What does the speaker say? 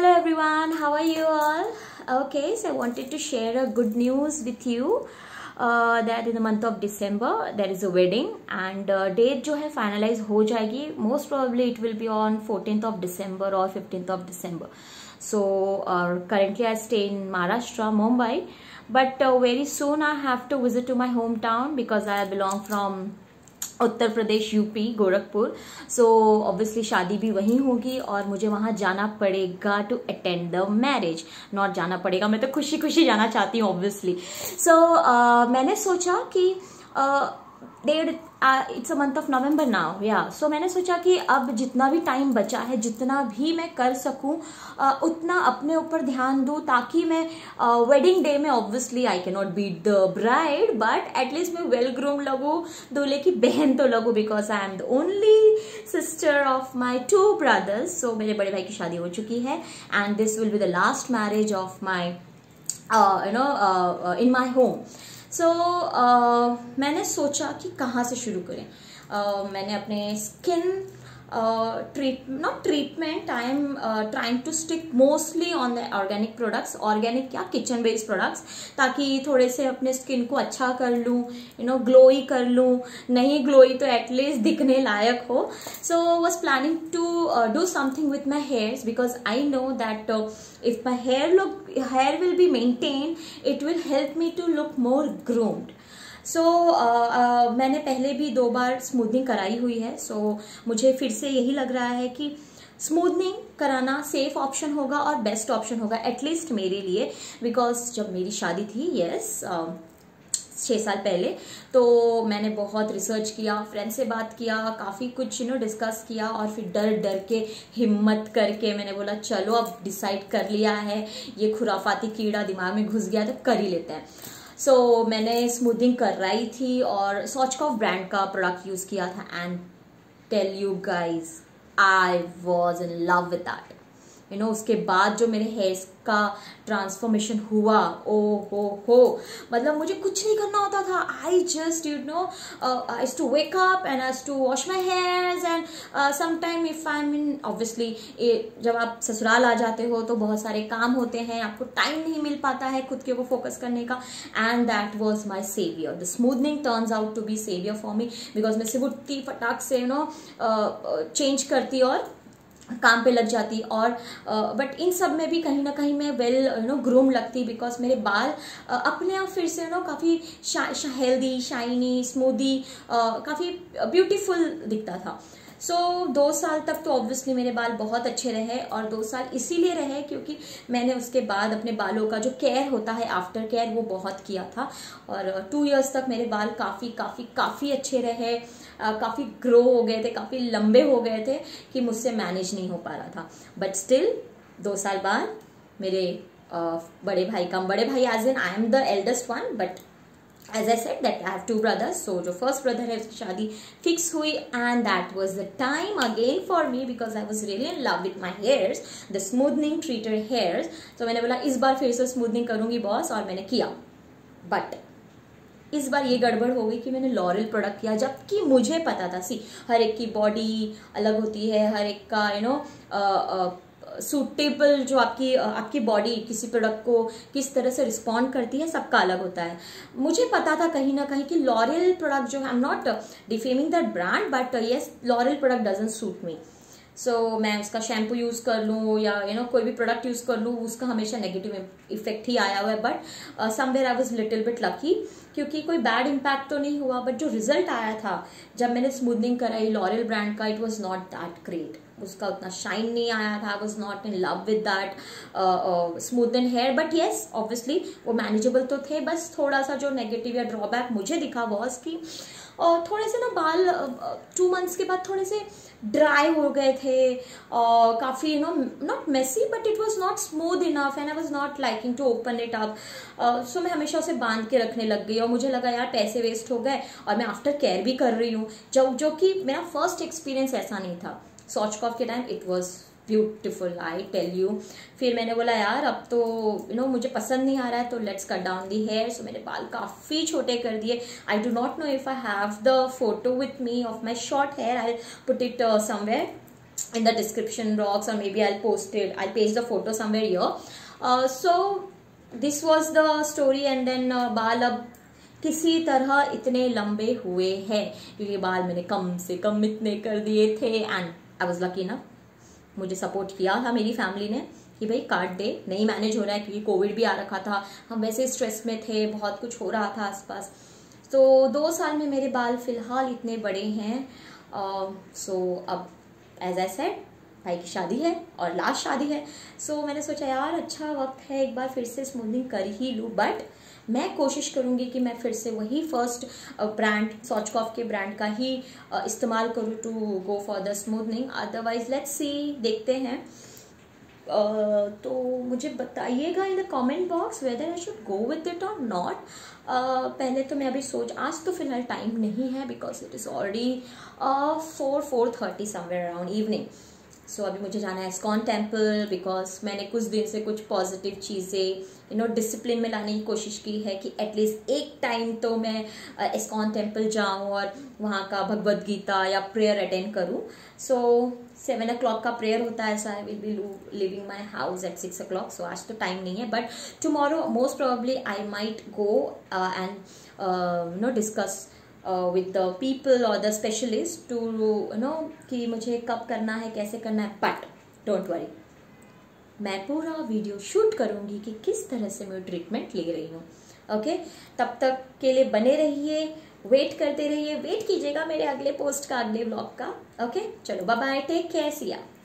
Hello everyone, how are you all? Okay, so I wanted to share a good news with you that in the month of December there is a wedding and date जो है finalize हो जाएगी. Most probably it will be on 14th of December or 15th of December. So currently I stay in Maharashtra, Mumbai, but very soon I have to visit to my hometown because I belong from Uttar Pradesh, UP, Gorakhpur. So obviously शादी भी वहीं होगी और मुझे वहां जाना पड़ेगा to attend the marriage. Not जाना पड़ेगा, मैं तो खुशी खुशी जाना चाहती हूँ ऑब्वियसली. सो मैंने सोचा कि it's a month of November now, या सो मैंने सोचा कि अब जितना भी टाइम बचा है, जितना भी मैं कर सकूं उतना अपने ऊपर ध्यान दूं ताकि मैं वेडिंग डे में obviously I can not beat the bride, but at least मैं वेल ग्रूम लगूं, दूल्हे की बहन तो लगूं, because I am the only sister of my 2 brothers. So मेरे बड़े भाई की शादी हो चुकी है and this will be the last marriage of my in my home. So मैंने सोचा कि कहाँ से शुरू करें. मैंने अपने skin not treatment, I am trying to stick mostly on the organic products. Organic क्या, किचन बेस्ड प्रोडक्ट्स, ताकि थोड़े से अपने स्किन को अच्छा कर लूँ, ग्लोई कर लूँ. नहीं ग्लोई तो एटलीस्ट दिखने लायक हो. So was planning to do something with my hairs because I know that if my hair will be maintained, it will help me to look more groomed. So मैंने पहले भी 2 बार स्मूथनिंग कराई हुई है. सो मुझे फिर से यही लग रहा है कि स्मूथनिंग कराना सेफ ऑप्शन होगा और बेस्ट ऑप्शन होगा, एटलीस्ट मेरे लिए. बिकॉज जब मेरी शादी थी, 6 साल पहले, तो मैंने बहुत रिसर्च किया, फ्रेंड से बात किया, काफ़ी कुछ डिस्कस किया और फिर डर डर के हिम्मत करके मैंने बोला चलो अब डिसाइड कर लिया है, ये खुराफाती कीड़ा दिमाग में घुस गया तो कर ही लेते हैं. सो मैंने स्मूथिंग कराई थी और सॉचकॉफ ब्रांड का प्रोडक्ट यूज़ किया था and tell you guys I was in love with that. उसके बाद जो मेरे हेयर्स का ट्रांसफॉर्मेशन हुआ, ओ हो मतलब मुझे कुछ नहीं करना होता था. I just I has to wake up and has to wash my hairs and sometime if I mean obviously जब आप ससुराल आ जाते हो तो बहुत सारे काम होते हैं, आपको टाइम नहीं मिल पाता है खुद के ऊपर फोकस करने का. And that was my saviour. The smoothening turns out to be saviour for me because मैं सिर्फ उठती फटाक से चेंज करती और काम पे लग जाती. और बट इन सब में भी कहीं ना कहीं मैं वेल ग्रूम लगती बिकॉज मेरे बाल अपने आप फिर से काफ़ी हेल्दी, शाइनी, स्मूदी, काफ़ी ब्यूटीफुल दिखता था. सो 2 साल तक तो ऑब्वियसली मेरे बाल बहुत अच्छे रहे और 2 साल इसीलिए रहे क्योंकि मैंने उसके बाद अपने बालों का जो केयर होता है, आफ्टर केयर, वो बहुत किया था. और 2 years तक मेरे बाल काफ़ी काफ़ी काफ़ी अच्छे रहे, काफ़ी ग्रो हो गए थे, काफ़ी लंबे हो गए थे कि मुझसे मैनेज नहीं हो पा रहा था. बट स्टिल 2 साल बाद मेरे बड़े भाई as in I am the eldest one, but as I said that I have 2 brothers. So जो first brother है उसकी शादी फिक्स हुई and that was the time again for me because I was really in love with my hairs, the smoothing treated hairs. तो मैंने बोला इस बार फिर से स्मूथनिंग करूंगी बॉस, और मैंने किया. बट इस बार ये गड़बड़ हो गई कि मैंने लॉरियल प्रोडक्ट किया, जबकि मुझे पता था हर एक की बॉडी अलग होती है, हर एक का सूटेबल जो आपकी बॉडी किसी प्रोडक्ट को किस तरह से रिस्पॉन्ड करती है, सबका अलग होता है. मुझे पता था कहीं ना कहीं कि लॉरियल प्रोडक्ट जो है, I am not defaming that brand, but yes L'Oreal product doesn't suit me. So मैं उसका शैम्पू यूज़ कर लूँ या कोई भी प्रोडक्ट यूज़ कर लूँ, उसका हमेशा नेगेटिव इफेक्ट ही आया हुआ है. But somewhere I was little bit lucky क्योंकि कोई बैड इम्पैक्ट तो नहीं हुआ. बट जो रिजल्ट आया था जब मैंने स्मूथनिंग कराई लॉरियल ब्रांड का, it was not that great. उसका उतना शाइन नहीं आया था. I was not in love with that smoothen hair. But yes obviously वो मैनेजेबल तो थे. बस थोड़ा सा जो नेगेटिव या ड्रॉबैक मुझे दिखा वॉज कि थोड़े से बाल 2 months के बाद थोड़े से ड्राई हो गए थे, काफ़ी not messy but it was not smooth enough and I was not liking to open it up. So मैं हमेशा उसे बांध के रखने लग गई और मुझे लगा यार पैसे वेस्ट हो गए और मैं आफ्टर केयर भी कर रही हूँ, जो कि मेरा फर्स्ट एक्सपीरियंस ऐसा नहीं था. सॉचकॉफ के time it was beautiful, I tell you. फिर मैंने बोला यार अब तो मुझे पसंद नहीं आ रहा है तो let's cut down the hair. So मैंने बाल काफ़ी छोटे कर दिए. I do not know if I have the photo with me of my short hair, I put it somewhere. in the description box, or maybe I'll paste the photo somewhere here. So this was the story, and then बाल अब किसी तरह इतने लंबे हुए हैं, क्योंकि बाल मैंने कम से कम इतने कर दिए थे, एंड आई वॉज लकी ना, मुझे सपोर्ट किया था मेरी फैमिली ने कि भाई काट दे, नहीं मैनेज हो रहा है, क्योंकि कोविड भी आ रखा था, हम वैसे स्ट्रेस में थे, बहुत कुछ हो रहा था आसपास। तो 2 साल में मेरे बाल फिलहाल इतने बड़े हैं। सो अब एज आई सेड, भाई की शादी है और लास्ट शादी है, सो मैंने सोचा यार अच्छा वक्त है एक बार फिर से स्मूथनिंग कर ही लूँ। बट मैं कोशिश करूँगी कि मैं फिर से वही फर्स्ट ब्रांड स्वॉचकॉफ के ब्रांड का ही इस्तेमाल करूँ to go for the smoothening. Otherwise let's see, देखते हैं। तो मुझे बताइएगा in the comment box whether I should go with it और नॉट। पहले तो मैं अभी आज तो फिलहाल टाइम नहीं है, because it is already 4:30 somewhere around evening. So अभी मुझे जाना है इस्कॉन टेम्पल, बिकॉज मैंने कुछ दिन से कुछ पॉजिटिव चीज़ें डिसिप्लिन में लाने की कोशिश की है कि एटलीस्ट एक टाइम तो मैं इस्कॉन टेम्पल जाऊं और वहाँ का भगवद गीता या प्रेयर अटेंड करूँ। सो 7 o'clock का प्रेयर होता है, so I will be leaving my house at 6 o'clock। So आज तो टाइम नहीं है, but tomorrow most probably I might go and discuss with the people or the specialist to कि मुझे कब करना है, कैसे करना है। बट डोंट वरी, मैं पूरा वीडियो शूट करूँगी कि किस तरह से मैं ट्रीटमेंट ले रही हूँ। ओके, तब तक के लिए बने रहिए, वेट करते रहिए, वेट कीजिएगा मेरे अगले पोस्ट का, अगले व्लॉग का। ओके, चलो bye bye, take care, see या।